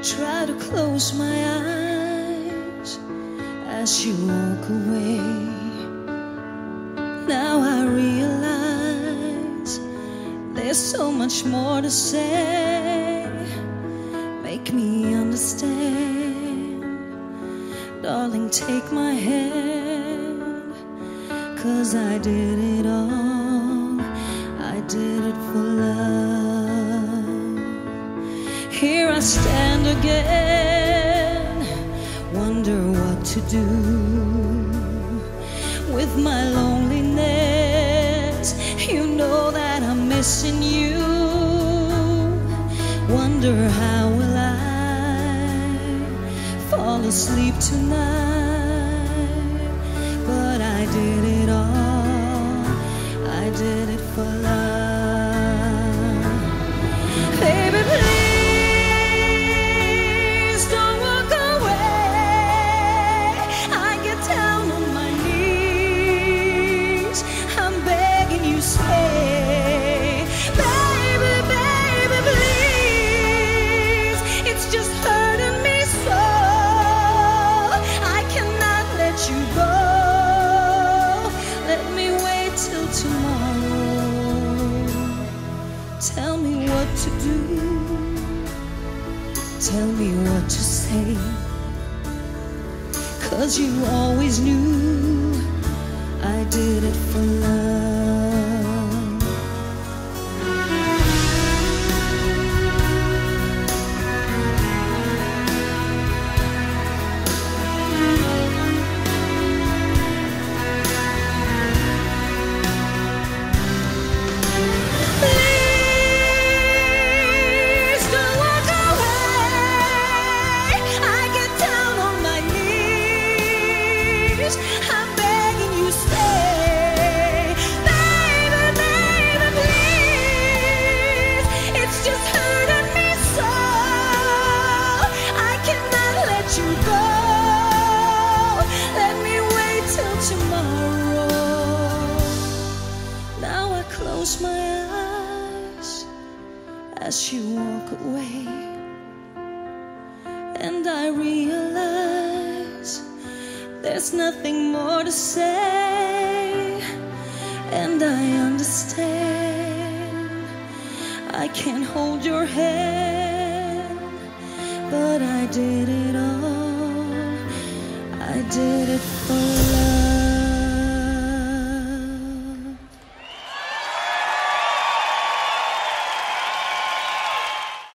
try to close my eyes as you walk away. Now I realize there's so much more to say. Make me understand, darling, take my hand, 'cause I did it all, I did it for love. Here I stand again, wonder what to do with my loneliness. You know that I'm missing you. Wonder how will I fall asleep tonight. But I did it all, I did it for love. Baby, please don't walk away. I get down on my knees, I'm begging you, stay. Baby, baby, please, it's just hurting me so. I cannot let you go. Let me wait till tomorrow. Tell me what to do, tell me what to say, 'cause you always knew I did it for love. Please don't walk away. I get down on my knees, I'm begging you, stay. Baby, baby, please, it's just hurting me so. I cannot let you go. Let me wait till tomorrow. Now I close my eyes as you walk away, and I realize there's nothing more to say. And I understand I can't hold your hand, but I did it all, I did it for love.